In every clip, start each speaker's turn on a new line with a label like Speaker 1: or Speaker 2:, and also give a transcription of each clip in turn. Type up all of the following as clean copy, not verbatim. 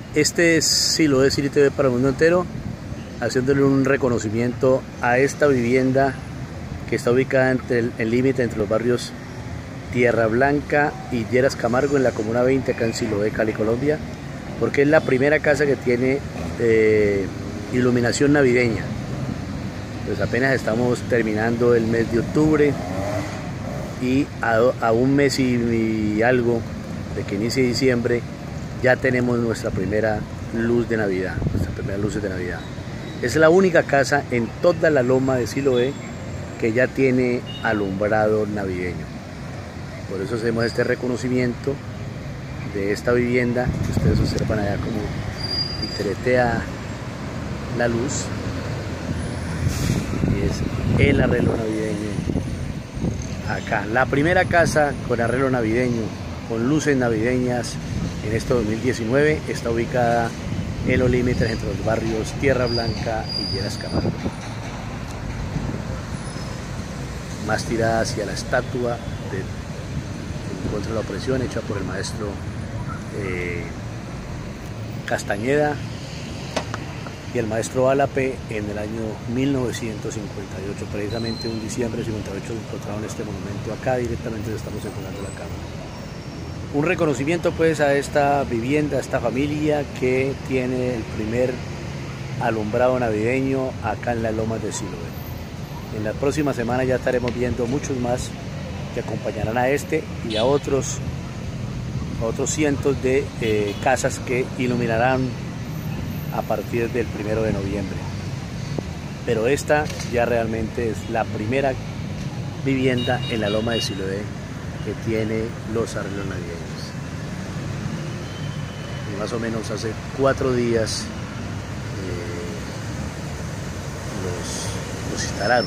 Speaker 1: Este es Siloé City TV para el mundo entero, haciéndole un reconocimiento a esta vivienda que está ubicada entre el límite entre los barrios Tierra Blanca y Lleras Camargo en la comuna 20 acá en Siloé, Cali, Colombia, porque es la primera casa que tiene iluminación navideña. Pues apenas estamos terminando el mes de octubre y a un mes y algo de que inicie diciembre ya tenemos nuestra primera luz de Navidad, nuestras primeras luces de Navidad. Es la única casa en toda la loma de Siloé que ya tiene alumbrado navideño. Por eso hacemos este reconocimiento de esta vivienda, que ustedes observan allá como titeretea la luz. Y es el arreglo navideño acá. La primera casa con arreglo navideño, con luces navideñas en este 2019, está ubicada en los límites entre los barrios Tierra Blanca y Lleras Camargo. Más tirada hacia la estatua contra la opresión hecha por el maestro Castañeda y el maestro Álape en el año 1958, precisamente un diciembre de 58 encontraron este monumento acá, directamente estamos enfocando la cámara. Un reconocimiento pues a esta vivienda, a esta familia que tiene el primer alumbrado navideño acá en las lomas de Siloé. En la próxima semana ya estaremos viendo muchos más que acompañarán a este y a otros cientos de casas que iluminarán a partir del 1 de noviembre. Pero esta ya realmente es la primera vivienda en la loma de Siloé que tiene los arreglos navideños. Y más o menos hace 4 días los instalaron.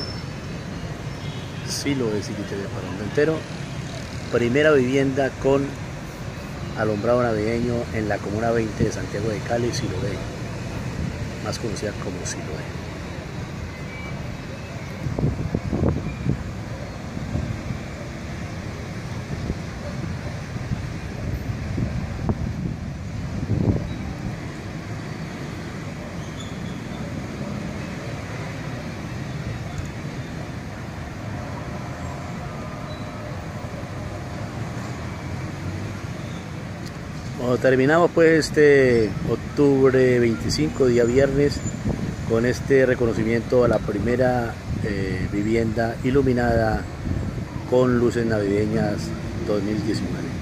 Speaker 1: Siloé City TV para el mundo entero. Primera vivienda con alumbrado navideño en la comuna 20 de Santiago de Cali, Siloé, más conocida como Siloé. Cuando terminamos pues este octubre 25, día viernes, con este reconocimiento a la primera vivienda iluminada con luces navideñas 2019.